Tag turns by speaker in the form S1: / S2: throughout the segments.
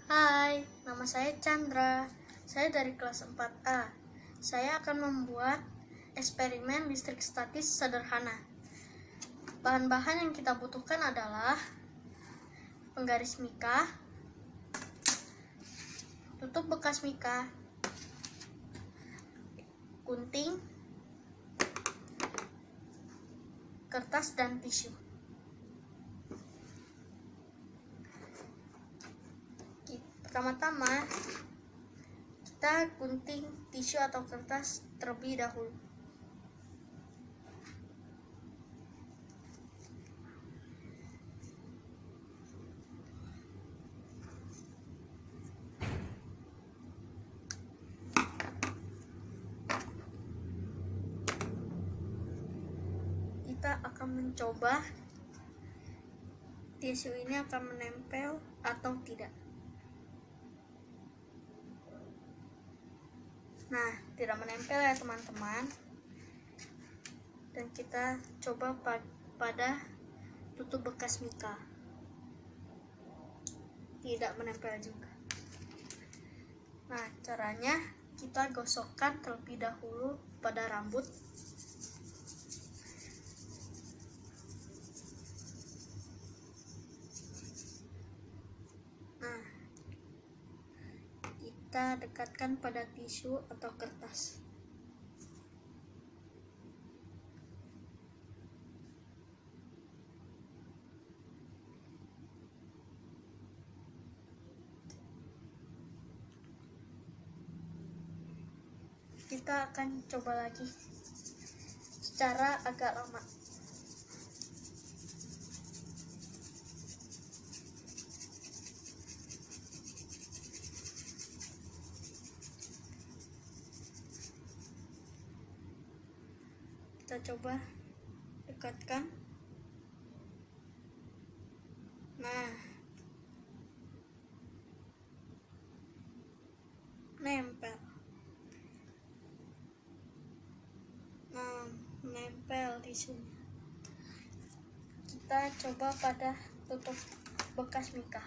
S1: Hai, nama saya Chandra. Saya dari kelas 4A. Saya akan membuat eksperimen listrik statis sederhana. Bahan-bahan yang kita butuhkan adalah penggaris mika, tutup bekas mika, gunting, kertas, dan tisu. Pertama-tama, kita gunting tisu atau kertas terlebih dahulu. Kita akan mencoba tisu ini akan menempel atau tidak. Nah, tidak menempel ya teman-teman. Dan kita coba pada tutup bekas mika. Tidak menempel juga. Nah, caranya kita gosokkan terlebih dahulu pada rambut. Nah, kita dekatkan pada tisu atau kertas. Kita akan coba lagi secara agak lama. Kita coba dekatkan. Nah, nempel. Nempel tisunya. Kita coba pada tutup bekas mika.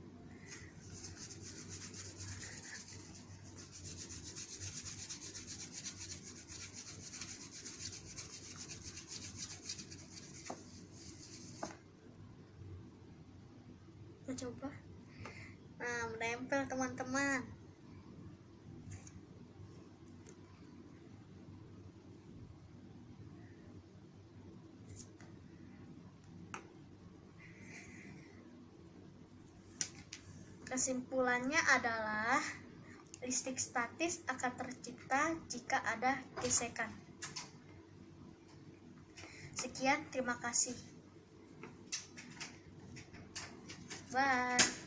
S1: Kita coba. Nah, menempel teman-teman. Kesimpulannya adalah listrik statis akan tercipta jika ada gesekan. Sekian, terima kasih. Bye.